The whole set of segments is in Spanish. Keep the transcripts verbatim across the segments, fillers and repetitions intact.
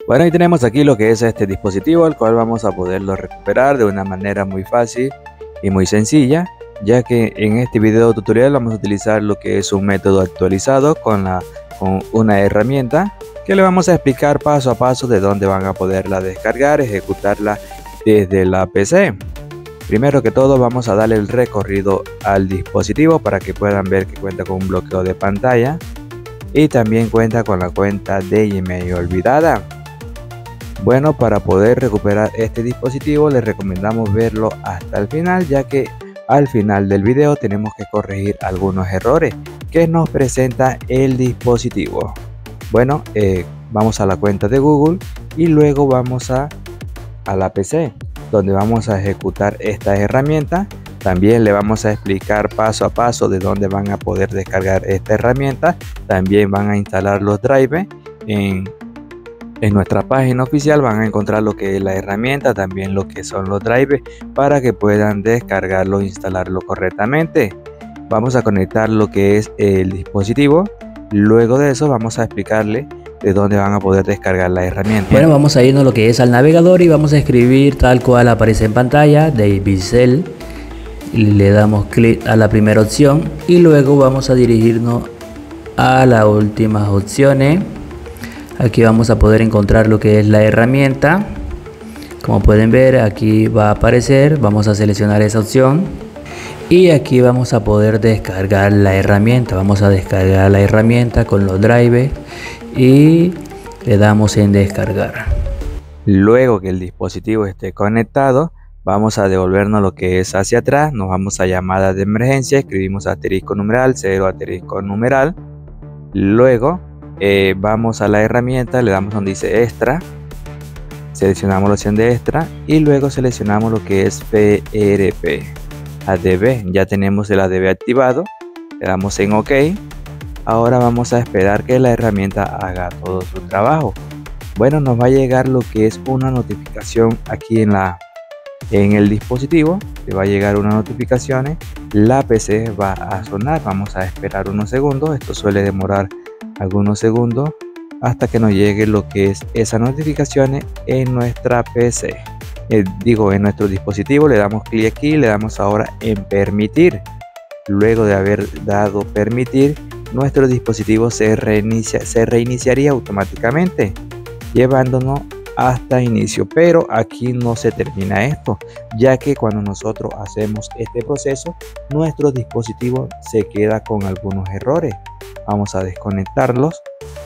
Bueno, y tenemos aquí lo que es este dispositivo, el cual vamos a poderlo recuperar de una manera muy fácil y muy sencilla, ya que en este video tutorial vamos a utilizar lo que es un método actualizado con, la, con una herramienta que le vamos a explicar paso a paso de dónde van a poderla descargar, ejecutarla desde la P C. Primero que todo vamos a darle el recorrido al dispositivo para que puedan ver que cuenta con un bloqueo de pantalla y también cuenta con la cuenta de Gmail olvidada. Bueno, para poder recuperar este dispositivo les recomendamos verlo hasta el final, ya que al final del video tenemos que corregir algunos errores que nos presenta el dispositivo. Bueno, eh, vamos a la cuenta de Google y luego vamos a, a la P C, donde vamos a ejecutar esta herramienta. También le vamos a explicar paso a paso de dónde van a poder descargar esta herramienta. También van a instalar los drivers. En, en nuestra página oficial van a encontrar lo que es la herramienta, también lo que son los drivers, para que puedan descargarlo e instalarlo correctamente. Vamos a conectar lo que es el dispositivo. Luego de eso vamos a explicarle de dónde van a poder descargar la herramienta. Bueno, vamos a irnos lo que es al navegador y vamos a escribir tal cual aparece en pantalla, Davicel. Le damos clic a la primera opción y luego vamos a dirigirnos a las últimas opciones. Aquí vamos a poder encontrar lo que es la herramienta. Como pueden ver, aquí va a aparecer. Vamos a seleccionar esa opción y aquí vamos a poder descargar la herramienta. Vamos a descargar la herramienta con los drivers y le damos en descargar. Luego que el dispositivo esté conectado, vamos a devolvernos lo que es hacia atrás. Nos vamos a llamadas de emergencia, escribimos asterisco numeral, cero asterisco numeral. Luego eh, vamos a la herramienta, le damos donde dice extra, seleccionamos la opción de extra y luego seleccionamos lo que es P R P A D B. Ya tenemos el A D B activado, le damos en OK. Ahora vamos a esperar que la herramienta haga todo su trabajo. Bueno, nos va a llegar lo que es una notificación aquí en la en el dispositivo. Le va a llegar una notificación, la P C va a sonar. Vamos a esperar unos segundos. Esto suele demorar algunos segundos hasta que nos llegue lo que es esa notificación en nuestra P C. Eh, digo, en nuestro dispositivo. Le damos clic aquí, le damos ahora en permitir. Luego de haber dado permitir, nuestro dispositivo se reinicia, se reiniciaría automáticamente, llevándonos hasta inicio. Pero aquí no se termina esto, ya que cuando nosotros hacemos este proceso, nuestro dispositivo se queda con algunos errores. Vamos a desconectarlos.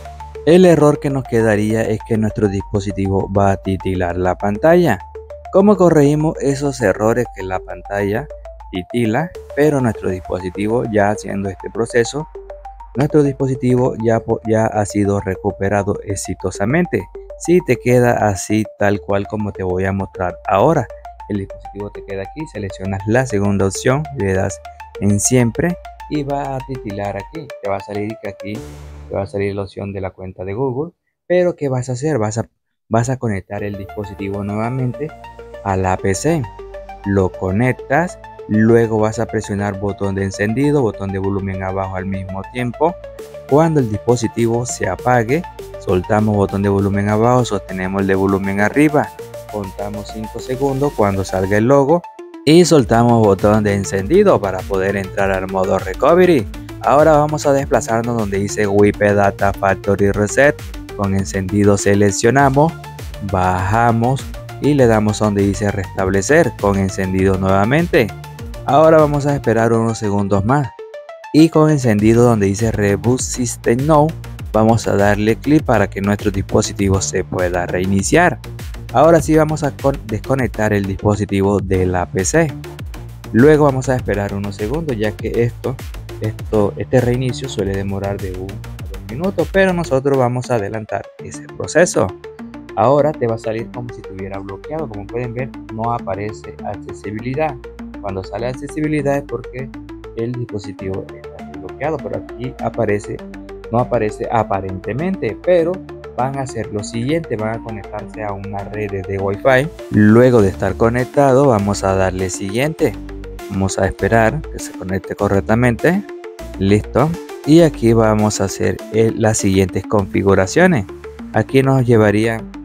El error que nos quedaría es que nuestro dispositivo va a titilar la pantalla. ¿Cómo corregimos esos errores que la pantalla titila, pero nuestro dispositivo ya haciendo este proceso? Nuestro dispositivo ya, ya ha sido recuperado exitosamente. Si te queda así tal cual como te voy a mostrar ahora, el dispositivo te queda aquí, seleccionas la segunda opción, le das en siempre y va a titilar aquí. Te va a salir que aquí te va a salir la opción de la cuenta de Google. Pero ¿qué vas a hacer? Vas a, vas a conectar el dispositivo nuevamente a la P C. Lo conectas. Luego vas a presionar botón de encendido, botón de volumen abajo al mismo tiempo. Cuando el dispositivo se apague, soltamos botón de volumen abajo, sostenemos el de volumen arriba, contamos cinco segundos cuando salga el logo y soltamos botón de encendido para poder entrar al modo recovery. Ahora vamos a desplazarnos donde dice Wipe Data Factory Reset. Con encendido seleccionamos, bajamos y le damos donde dice restablecer. Con encendido nuevamente. Ahora vamos a esperar unos segundos más y con encendido donde dice Reboot System Now vamos a darle clic para que nuestro dispositivo se pueda reiniciar. Ahora sí vamos a desconectar el dispositivo de la P C. Luego vamos a esperar unos segundos, ya que esto, esto, este reinicio suele demorar de uno a dos minutos, pero nosotros vamos a adelantar ese proceso. Ahora te va a salir como si estuviera bloqueado. Como pueden ver, no aparece accesibilidad. Cuando sale accesibilidad es porque el dispositivo está bloqueado, pero aquí aparece, no aparece aparentemente, pero van a hacer lo siguiente, van a conectarse a una red de Wi-Fi. Luego de estar conectado vamos a darle siguiente, vamos a esperar que se conecte correctamente, listo, y aquí vamos a hacer eh, las siguientes configuraciones. Aquí nos llevaría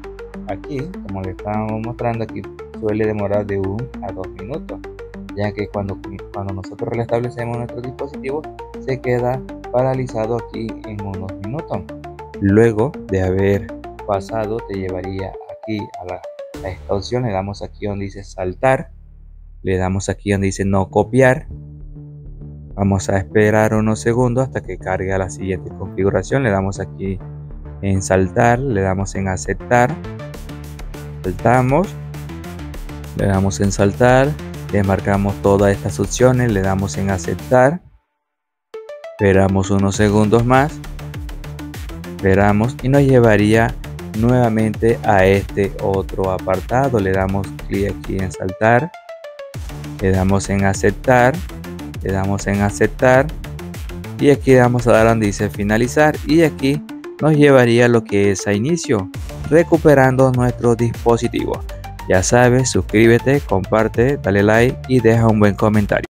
aquí, como le estamos mostrando, aquí suele demorar de uno a dos minutos, ya que cuando, cuando nosotros restablecemos nuestro dispositivo se queda paralizado aquí en unos minutos. Luego de haber pasado, te llevaría aquí a, la, a esta opción. Le damos aquí donde dice saltar, le damos aquí donde dice no copiar. Vamos a esperar unos segundos hasta que cargue a la siguiente configuración. Le damos aquí en saltar, le damos en aceptar, saltamos, le damos en saltar, le marcamos todas estas opciones, le damos en aceptar, esperamos unos segundos más, esperamos y nos llevaría nuevamente a este otro apartado. Le damos clic aquí en saltar, le damos en aceptar, le damos en aceptar y aquí vamos a dar donde dice finalizar, y aquí nos llevaría lo que es a inicio, recuperando nuestro dispositivo. Ya sabes, suscríbete, comparte, dale like y deja un buen comentario.